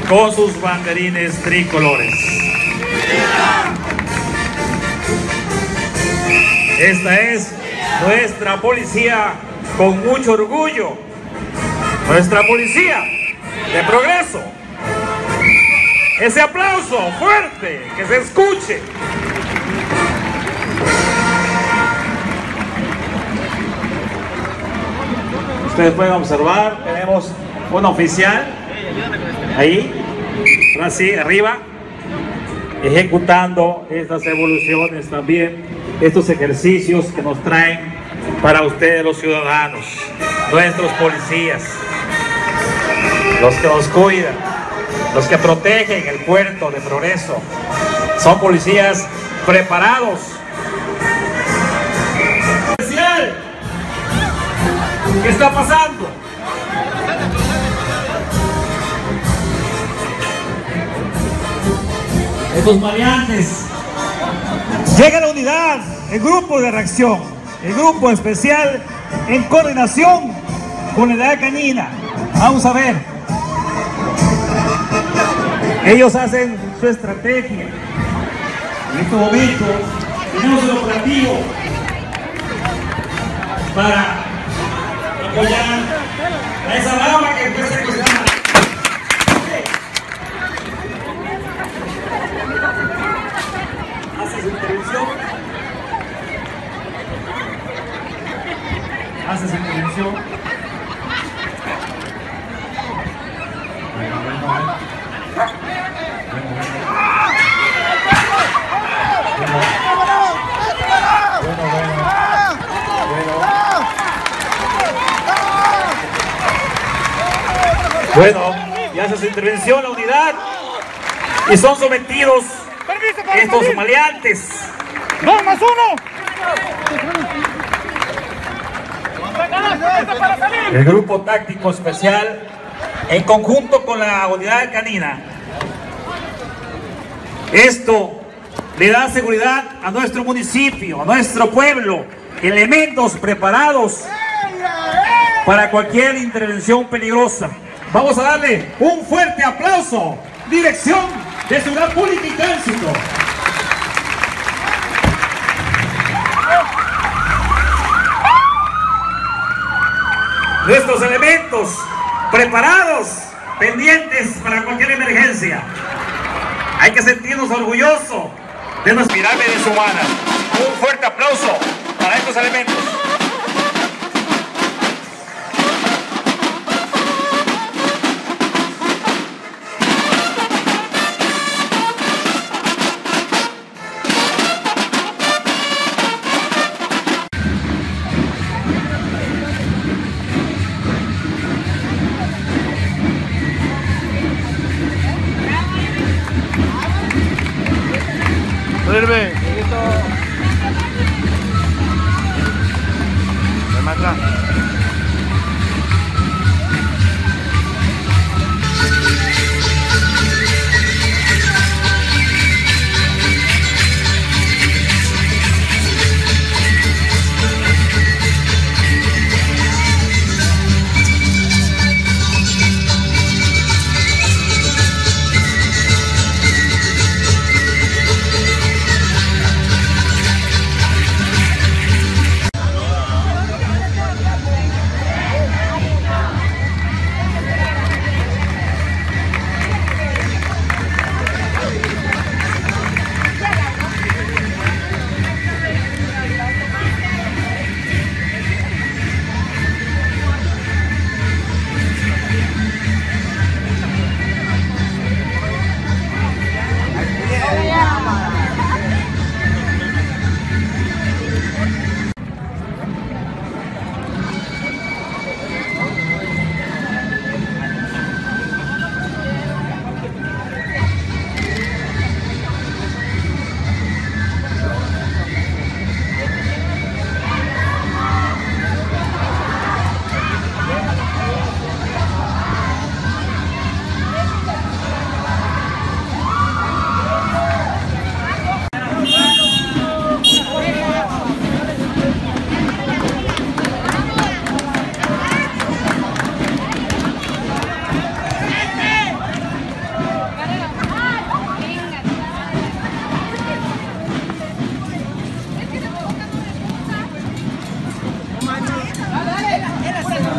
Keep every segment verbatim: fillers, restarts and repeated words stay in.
con sus banderines tricolores. Esta es nuestra policía con mucho orgullo, nuestra policía de progreso. Ese aplauso fuerte, que se escuche. Ustedes pueden observar, tenemos un oficial ahí, así arriba, ejecutando estas evoluciones también, estos ejercicios que nos traen para ustedes los ciudadanos, nuestros policías, los que nos cuidan, los que protegen el puerto de Progreso. Son policías preparados. Especial. ¿Qué está pasando? Estos maleantes. Llega la unidad, el grupo de reacción, el grupo especial en coordinación con la unidad canina. Vamos a ver. Ellos hacen su estrategia. En este momento tenemos el operativo para apoyar a esa dama que fue secuestrada. Hace su intervención. Hace su intervención. Bueno, ya hace su intervención la unidad y son sometidos estos maleantes. ¡Dos más uno! El grupo táctico especial en conjunto con la unidad canina. Esto le da seguridad a nuestro municipio, a nuestro pueblo, elementos preparados para cualquier intervención peligrosa. Vamos a darle un fuerte aplauso. Dirección de Seguridad Pública y Tránsito. Nuestros elementos preparados, pendientes para cualquier emergencia. Hay que sentirnos orgullosos de nuestra pirámide humana. Un fuerte aplauso para estos elementos.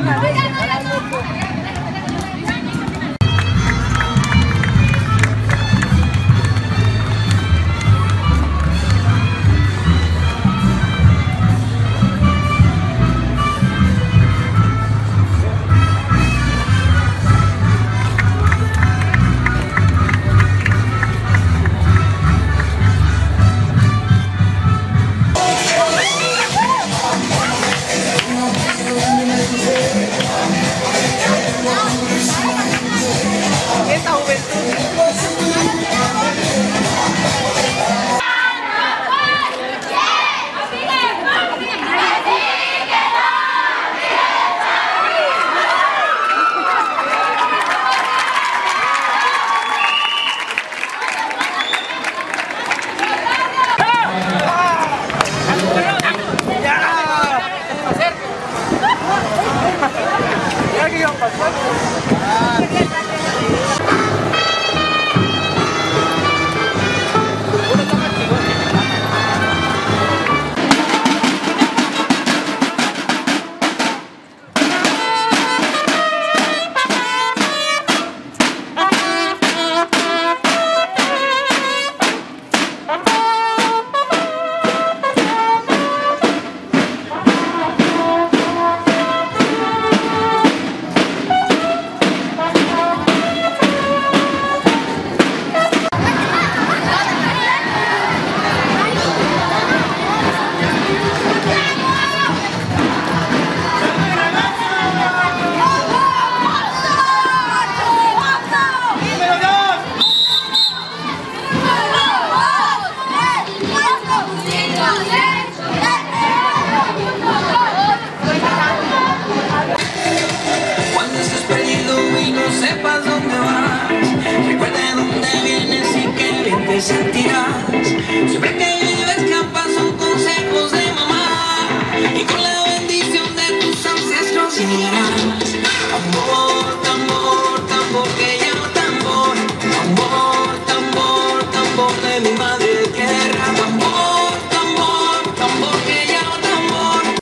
Siempre que vives campas son consejos de mamá y con la bendición de tus ancestros llegarás. Tambor, tambor, tambor que llama tambor. Tambor, tambor, tambor de mi madre tierra. Tambor, tambor, tambor que llama tambor.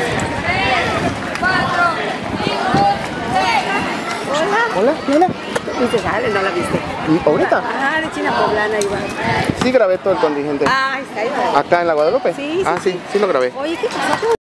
Hola, hola. Y se sale, ¿no la viste? ¿Y ahorita? Ah, de China Poblana igual. Sí grabé todo el contingente. Ah, está ahí. ¿Acá en la Guadalupe? Sí, sí, Ah, sí, sí, sí lo grabé. Oye, ¿qué pasó?